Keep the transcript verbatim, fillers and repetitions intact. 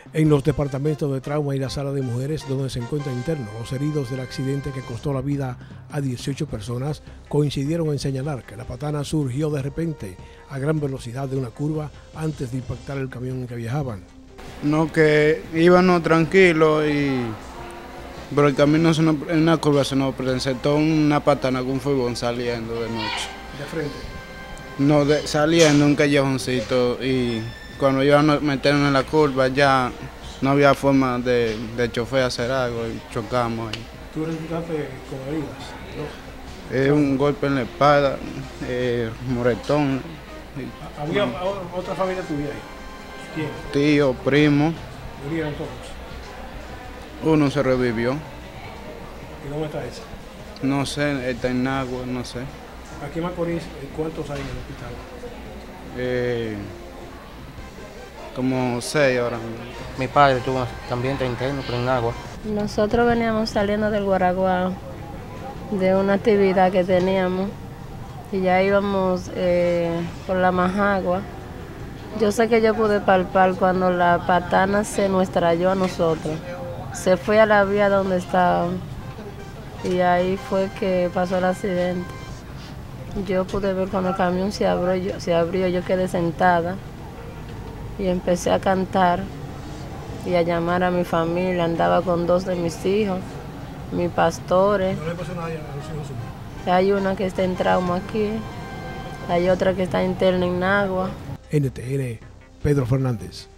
En los departamentos de trauma y la sala de mujeres donde se encuentran internos los heridos del accidente que costó la vida a dieciocho personas coincidieron en señalar que la patana surgió de repente a gran velocidad de una curva antes de impactar el camión en que viajaban. No, que íbamos tranquilos y por el camino se nos, en una curva se nos presentó una patana con un furgón saliendo de noche. ¿De frente? No, de, saliendo un callejoncito y cuando íbamos a meternos en la curva ya no había forma de, de chofer hacer algo y chocamos ahí. ¿Tú resultaste con heridas? ¿No? Eh, un golpe en la espalda, eh, moretón. ¿Había otra familia tuya ahí? ¿Quién? Tío, primo. ¿Murieron todos? Uno se revivió. ¿Y dónde está ese? No sé, está en agua, no sé. Aquí en Macorís, ¿cuántos hay en el hospital? Eh, como seis ahora mismo. Mi padre tuvo también está interno, pero en agua. Nosotros veníamos saliendo del Guaraguao de una actividad que teníamos y ya íbamos eh, por la Majagua. Yo sé que yo pude palpar cuando la patana se nos estrelló a nosotros. Se fue a la vía donde estábamos y ahí fue que pasó el accidente. Yo pude ver cuando el camión se abrió, yo, se abrió, yo quedé sentada y empecé a cantar y a llamar a mi familia. Andaba con dos de mis hijos, mis pastores. ¿No le pasó nada a los hijos suyos? Hay una que está en trauma aquí, hay otra que está interna en agua. N T N, Pedro Fernández.